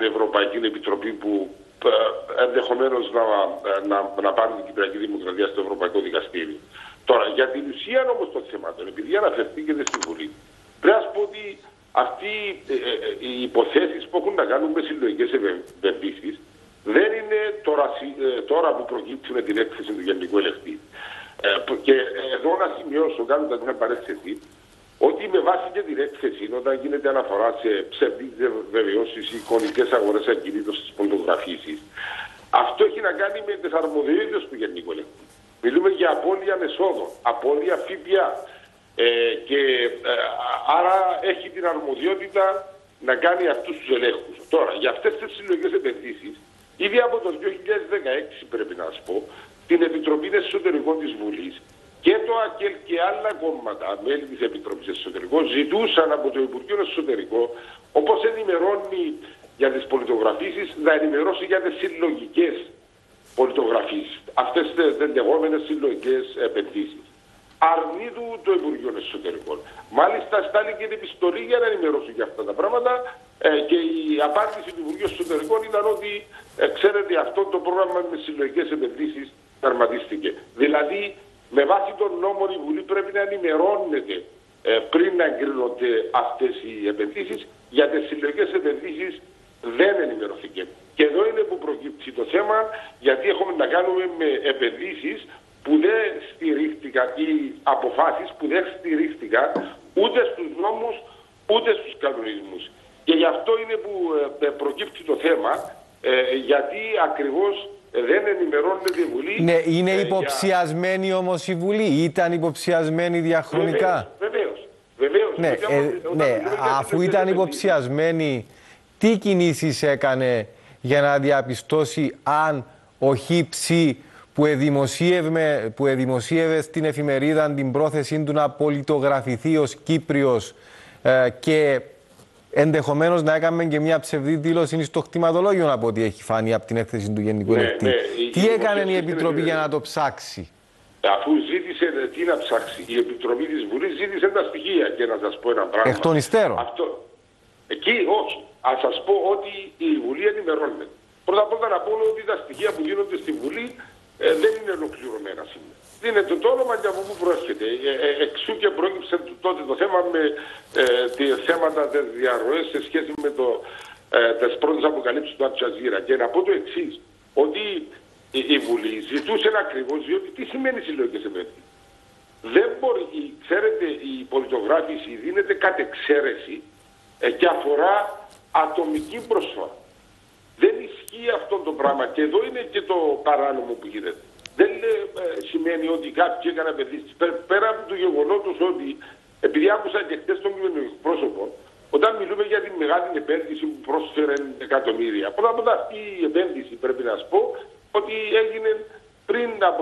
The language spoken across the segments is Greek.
Ευρωπαϊκή Επιτροπή που ενδεχομένως να πάρουν την Κυπριακή Δημοκρατία στο Ευρωπαϊκό Δικαστήριο. Τώρα, για την ουσία όμως των θεμάτων, επειδή αναφερθήκεται στη Βουλή, πρέπει να σου πω ότι αυτοί οι υποθέσεις που έχουν να κάνουν με συλλογικές επενδύσεις δεν είναι τώρα που προκύπτουν την έκθεση του Γενικού Ελεκτή. Και εδώ να σημειώσω, κάνοντας μια παρέκθεση, ότι με βάση και την έκθεση, όταν γίνεται αναφορά σε ψευδείς βεβαιώσεις ή εικονικές αγορές ακινήτων στις ποντογραφήσεις, αυτό έχει να κάνει με τις αρμοδιότητες του Γενικού Ελεκτή. Μιλούμε για απώλεια εσόδων, απώλεια ΦΠΑ. Άρα έχει την αρμοδιότητα να κάνει αυτούς τους ελέγχους. Τώρα, για αυτές τις συλλογικές επενδύσεις, ήδη από το 2016 πρέπει να σας πω, την Επιτροπή Εσωτερικών της Βουλής και το ΑΚΕΛ και άλλα κόμματα, μέλη της Επιτροπής Εσωτερικών, ζητούσαν από το Υπουργείο Εσωτερικών, όπως ενημερώνει για τις πολιτογραφήσεις, να ενημερώσει για τις συλλογικές πολιτογραφήσεις, αυτές τις λεγόμενες συλλογικές επενδύσεις. Αρνείτου το Υπουργείο Εσωτερικών. Μάλιστα, στάλει και την επιστολή για να ενημερώσει για αυτά τα πράγματα και η απάντηση του Υπουργείου Εσωτερικών ήταν ότι, ξέρετε, αυτό το πρόγραμμα με συλλογικές επενδύσεις τερματίστηκε. Δηλαδή, με βάση τον νόμο, η Βουλή πρέπει να ενημερώνεται πριν να εγκρίνονται αυτές οι επενδύσεις. Για τις συλλογικές επενδύσεις δεν ενημερωθήκε. Και εδώ είναι που προκύπτει το θέμα, γιατί έχουμε να κάνουμε με επενδύσεις που δεν στηρίχτηκαν ή αποφάσεις που δεν στηρίχτηκαν ούτε στους νόμους ούτε στους κανονισμούς. Και γι' αυτό είναι που προκύπτει το θέμα, γιατί ακριβώς δεν ενημερώνεται η Βουλή. Ναι, είναι υποψιασμένη όμως η Βουλή, ήταν υποψιασμένη διαχρονικά. Βεβαίως. Ναι, αφού ήταν υποψιασμένη, τι κινήσεις έκανε για να διαπιστώσει αν ο ΧΙΨ που εδημοσίευε στην εφημερίδα την πρόθεσή του να πολιτογραφηθεί ως Κύπριος και ενδεχομένως να έκαμε και μια ψευδή δήλωση στο κτηματολόγιο, από ό,τι έχει φανεί από την έκθεση του Γενικού Ελεκτή. Τι έκανε η Επιτροπή για να το ψάξει? Αφού ζήτησε τι να ψάξει, η Επιτροπή της Βουλής ζήτησε τα στοιχεία. Και να σας πω ένα πράγμα. Εκ των υστέρων. Εκεί όχι. Ας σας πω ότι η Βουλή ενημερώνεται. Πρώτα απ' όλα να πω ότι τα στοιχεία που γίνονται στη Βουλή δεν είναι ολοκληρωμένα σήμερα. Δίνεται το όνομα και από πού προέρχεται. Εξού και πρόκειψε τότε το θέμα με θέματα της διαρροές σε σχέση με τις πρώτες αποκαλύψεις του Αλτζαζίρα. Και να πω το εξής, ότι η Βουλή ζητούσε ακριβώς, διότι τι σημαίνει συλλογικές επενδύσεις. Δεν μπορεί, ξέρετε, η πολιτογράφηση δίνεται κατ' εξαίρεση και αφορά ατομική προσφορά. Δεν ισχύει αυτό το πράγμα και εδώ είναι και το παράνομο που γίνεται. Δεν σημαίνει ότι κάποιοι έκαναν επενδύσεις. Πέρα από το γεγονότος ότι, επειδή άκουσα και χτες τον κυβερνητικό πρόσωπο, όταν μιλούμε για τη μεγάλη επένδυση που πρόσφερε εκατομμύρια, πρώτα απ' όλα αυτή η επένδυση πρέπει να σου πω ότι έγινε πριν από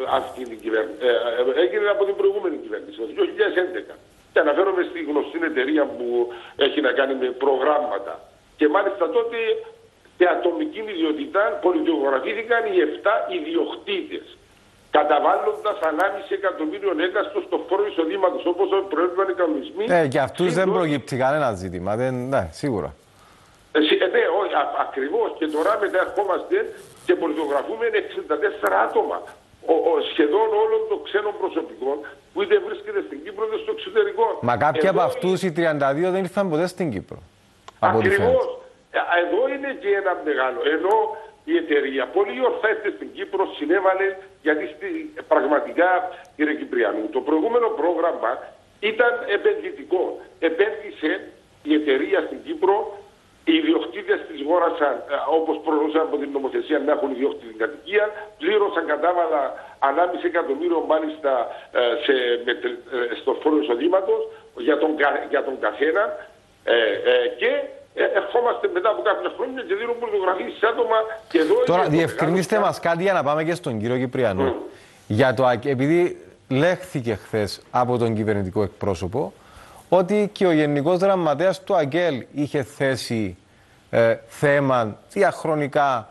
έγινε από την προηγούμενη κυβέρνηση, το 2011. Και αναφέρομαι στη γνωστή εταιρεία που έχει να κάνει με προγράμματα. Και μάλιστα τότε σε ατομική ιδιότητα πολιτογραφήθηκαν οι 7 ιδιοκτήτες, καταβάλλοντας 1,5 εκατομμύριο έκαστο στο φόρο εισοδήματος, όπως προέβλεπαν οι κανονισμοί. Και αυτούς δεν προκύπτει κανένα ζήτημα, ναι, σίγουρα. Ναι, όχι, ακριβώς. Και τώρα μετά ερχόμαστε και πολιτογραφούμε 64 άτομα. Σχεδόν όλων των ξένων προσωπικών που είτε βρίσκεται στην Κύπρο είτε στο εξωτερικό. Μα κάποιοι από αυτούς οι 32 δεν ήρθαν ποτέ στην Κύπρο. Ακριβώς. Εδώ είναι και ένα μεγάλο. Ενώ η εταιρεία πολύ ορθά ήρθε στην Κύπρο, συνέβαλε, γιατί πραγματικά, κύριε Κυπριανού, το προηγούμενο πρόγραμμα ήταν επενδυτικό. Επένδυσε η εταιρεία στην Κύπρο, οι ιδιοκτήτες της αγόρασαν, όπως προνοούσαν από την νομοθεσία, να έχουν ιδιοκτήτη κατοικία, πλήρωσαν κατάβαλα 1,5 εκατομμύριο μάλιστα στο φόρο εισοδήματος για τον καθένα και ερχόμαστε μετά από κάποια χρόνια και δίνουν πολιτογραφίες σε άτομα. Και εδώ τώρα διευκρινίστε μας κάτι για να πάμε και στον κύριο Κυπριανό. Επειδή λέχθηκε χθες από τον κυβερνητικό εκπρόσωπο ότι και ο Γενικός Γραμματέας του ΑΚΕΛ είχε θέσει θέμα διαχρονικά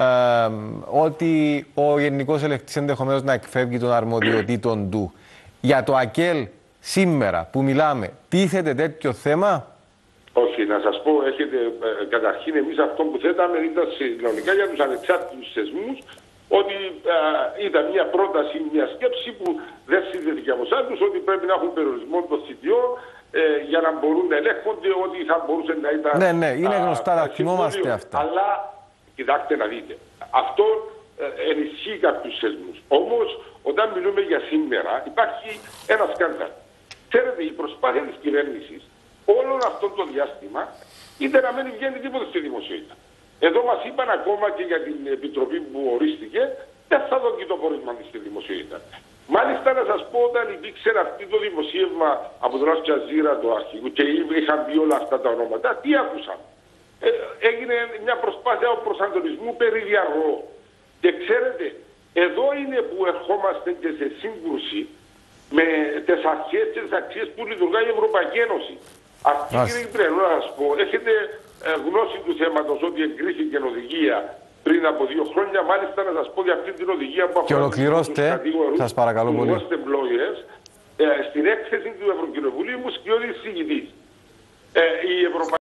ότι ο Γενικός Ελεκτής ενδεχομένως να εκφεύγει των αρμοδιοτήτων του. Για το ΑΚΕΛ σήμερα που μιλάμε, τίθεται τέτοιο θέμα? Όχι, Όχι, να σας πω, έχετε καταρχήν εμείς αυτό που θέταμε ήταν συνολικά για τους ανεξάρτητους θεσμούς, ότι ήταν μια πρόταση, μια σκέψη που δεν συνδέθηκε από εσάς τους, ότι πρέπει να έχουν περιορισμό των θητιών για να μπορούν να ελέγχονται, ότι θα μπορούσε να ήταν... Ναι, ναι, είναι γνωστά, τα θυμόμαστε αυτά. Αλλά, κοιτάξτε να δείτε, αυτό ενισχύει κάποιους θεσμούς. Όμως, όταν μιλούμε για σήμερα, υπάρχει ένα σκάνδαλο. Ξέρετε, η προσπάθεια της κυβέρνησης όλο αυτό το διάστημα ήταν να μην βγαίνει τίποτα στη δημοσιότητα. Εδώ μας είπαν ακόμα και για την επιτροπή που ορίστηκε, δεν θα δώσει το πόρισμα της στη δημοσιότητα. Μάλιστα να σας πω, όταν υπήρξε αυτό το δημοσίευμα από τον Αστιαζήρα το αρχηγού και είχαν πει όλα αυτά τα ονόματα, τι άκουσαν. Έγινε μια προσπάθεια προσανατολισμού περί διαρροών. Και ξέρετε, εδώ είναι που ερχόμαστε και σε σύγκρουση με τις αρχές και τις αξίες που λειτουργάει η Ευρωπαϊκή Ένωση. Αυτή, κύριε Τρένο, να σας πω, έχετε γνώση του θέματος ότι εγκρίθηκε οδηγία πριν από 2 χρόνια. Μάλιστα, να σας πω για αυτή την οδηγία που και ολοκληρώστε, σας παρακαλώ πολύ. Στην έκθεση του Ευρωκοινοβουλίου μου σκιώδη εισηγητής.